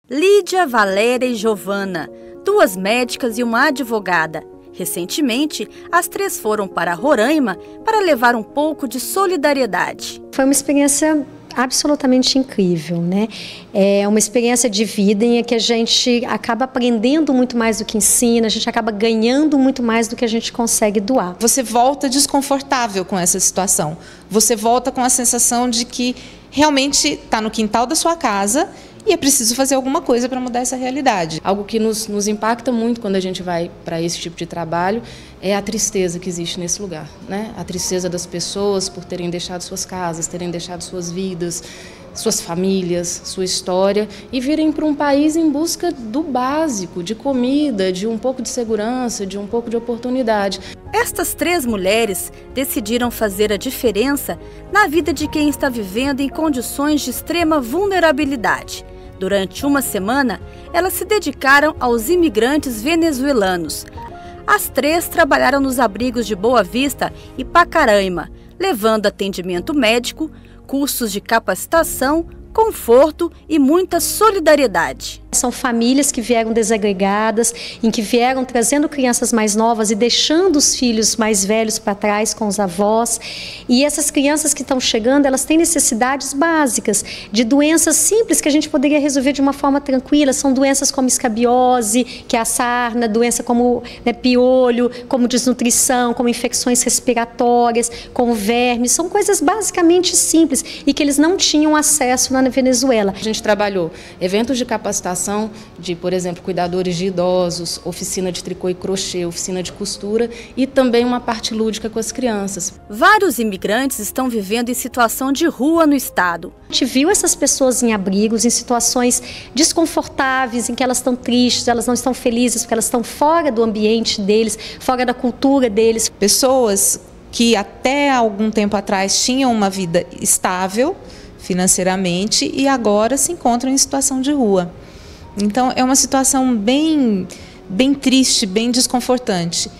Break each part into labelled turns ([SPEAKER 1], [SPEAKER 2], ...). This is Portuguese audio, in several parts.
[SPEAKER 1] Lídia, Valéria e Giovana, 2 médicas e uma advogada. Recentemente, as 3 foram para Roraima para levar um pouco de solidariedade.
[SPEAKER 2] Foi uma experiência absolutamente incrível, né? É uma experiência de vida em que a gente acaba aprendendo muito mais do que ensina, a gente acaba ganhando muito mais do que a gente consegue doar.
[SPEAKER 3] Você volta desconfortável com essa situação. Você volta com a sensação de que realmente está no quintal da sua casa e é preciso fazer alguma coisa para mudar essa realidade.
[SPEAKER 4] Algo que nos impacta muito quando a gente vai para esse tipo de trabalho é a tristeza que existe nesse lugar, né? A tristeza das pessoas por terem deixado suas casas, terem deixado suas vidas, suas famílias, sua história e virem para um país em busca do básico, de comida, de um pouco de segurança, de um pouco de oportunidade.
[SPEAKER 1] Estas 3 mulheres decidiram fazer a diferença na vida de quem está vivendo em condições de extrema vulnerabilidade. Durante uma semana, elas se dedicaram aos imigrantes venezuelanos. As 3 trabalharam nos abrigos de Boa Vista e Pacaraima, levando atendimento médico, cursos de capacitação, conforto e muita solidariedade.
[SPEAKER 2] São famílias que vieram desagregadas, em que vieram trazendo crianças mais novas e deixando os filhos mais velhos para trás com os avós. E essas crianças que estão chegando, elas têm necessidades básicas de doenças simples que a gente poderia resolver de uma forma tranquila. São doenças como escabiose, que é a sarna, doença como piolho, como desnutrição, como infecções respiratórias, como vermes. São coisas basicamente simples e que eles não tinham acesso na Venezuela.
[SPEAKER 4] A gente trabalhou eventos de capacitação de, por exemplo, cuidadores de idosos, oficina de tricô e crochê, oficina de costura e também uma parte lúdica com as crianças.
[SPEAKER 1] Vários imigrantes estão vivendo em situação de rua no estado.
[SPEAKER 2] A gente viu essas pessoas em abrigos, em situações desconfortáveis, em que elas estão tristes, elas não estão felizes, porque elas estão fora do ambiente deles, fora da cultura deles.
[SPEAKER 3] Pessoas que até algum tempo atrás tinham uma vida estável financeiramente e agora se encontram em situação de rua. Então, é uma situação bem triste, bem desconfortante.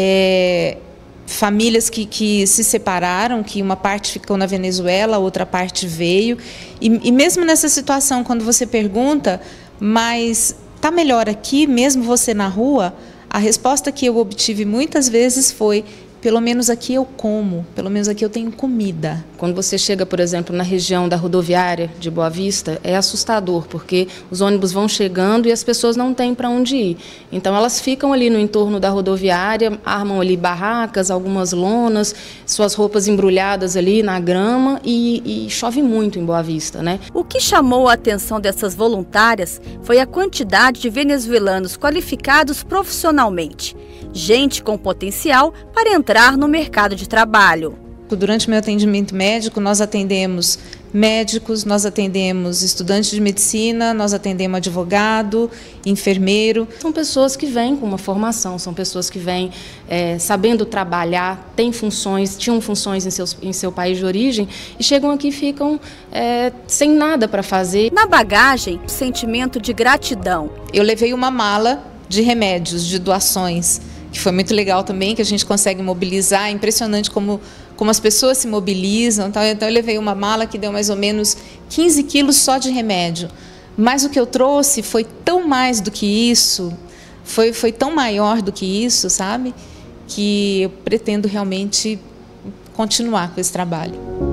[SPEAKER 3] Famílias que se separaram, que uma parte ficou na Venezuela, a outra parte veio. E mesmo nessa situação, quando você pergunta, mas está melhor aqui, mesmo você na rua? A resposta que eu obtive muitas vezes foi: pelo menos aqui eu como, pelo menos aqui eu tenho comida.
[SPEAKER 4] Quando você chega, por exemplo, na região da rodoviária de Boa Vista, é assustador, porque os ônibus vão chegando e as pessoas não têm para onde ir. Então elas ficam ali no entorno da rodoviária, armam ali barracas, algumas lonas, suas roupas embrulhadas ali na grama e chove muito em Boa Vista, né?
[SPEAKER 1] O que chamou a atenção dessas voluntárias foi a quantidade de venezuelanos qualificados profissionalmente. Gente com potencial para entrar no mercado de trabalho.
[SPEAKER 3] Durante meu atendimento médico, nós atendemos médicos, nós atendemos estudantes de medicina, nós atendemos advogado, enfermeiro.
[SPEAKER 4] São pessoas que vêm com uma formação, são pessoas que vêm sabendo trabalhar, tinham funções em seu país de origem e chegam aqui e ficam sem nada para fazer.
[SPEAKER 1] Na bagagem, o sentimento de gratidão.
[SPEAKER 3] Eu levei uma mala de remédios, de doações, que foi muito legal também, que a gente consegue mobilizar. É impressionante como as pessoas se mobilizam. Então eu levei uma mala que deu mais ou menos 15 quilos só de remédio. Mas o que eu trouxe foi tão mais do que isso, foi tão maior do que isso, sabe? Que eu pretendo realmente continuar com esse trabalho.